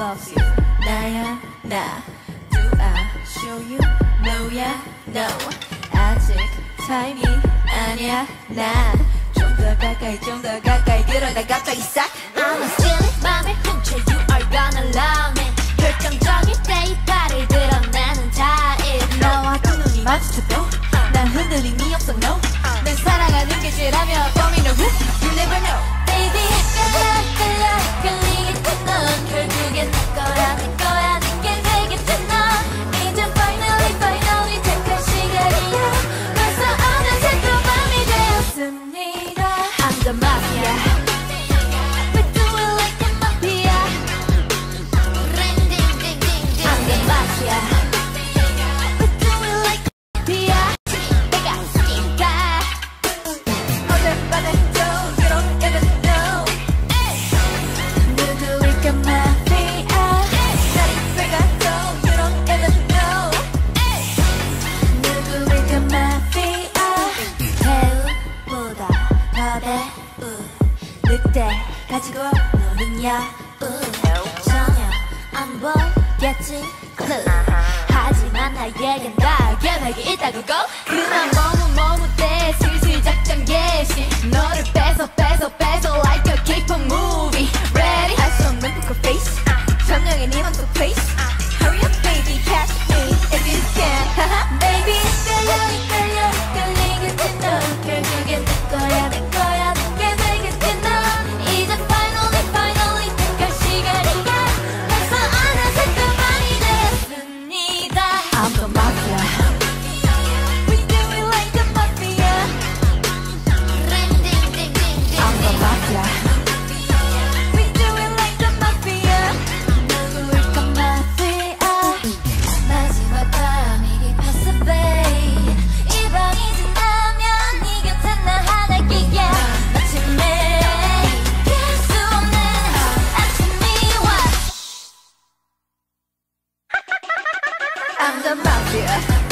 loves you. 나야 나. Do I show you? No야 no. 아직 타임이 아니야 나. 좀 더 가까이 좀 더 가까이 그러다 갑자기 싹. I'ma steal it 맘을 훔쳐 You are gonna love me 결정적일 때 이 팔을 들어 나는 타입 나와 두 눈이 마주쳐도 난 흔들림이 없어 no. 난 사랑하는 게 죄라며 범인은 who? You never know. Baby 끌려 끌리겠지 넌 결국엔 내 거야 내 거야 내게 되겠지 넌 이제 finally 택할 시간이야 벌써 어느새 또 밤이 되었습니다 I'm the mafia We do it like the mafia Ring ding ding ding ding I'm the mafia We do it like the mafia 내가 있으니까 어젯밤에 don't you don't even know. 누구일까 마피아. 나를 빼가도 you don't even know. 누구일까 마피아. 배우보다 더 배우 늑대 가지고 노는 여우 전혀 안 보겠지 clue 하지만 나에겐 다 계획이 있다고 go 그만 머뭇대 슬슬 작전 개시 너를 뺏어 like a K-pop movie ready 알 수 없는 poker face. 점령의 네 맘속 place. Hurry up baby catch me if you can. baby 끌려 끌리겠지 넌 결국엔 내 거야 내게 되겠지 넌 이제 finally 택할 시간이야 벌써 어느새 또 밤이 되었습니다 I'm the mafia. We do it like the mafia Ring ding ding ding ding I'm the mafia. We do it like the mafia 누구일까 mafia 마지막 밤이 깊었어 babe 이 밤이 지나면 네 곁에 나 하나기야 마침내 피할 수 없는 아침이 와 I'm the mafia.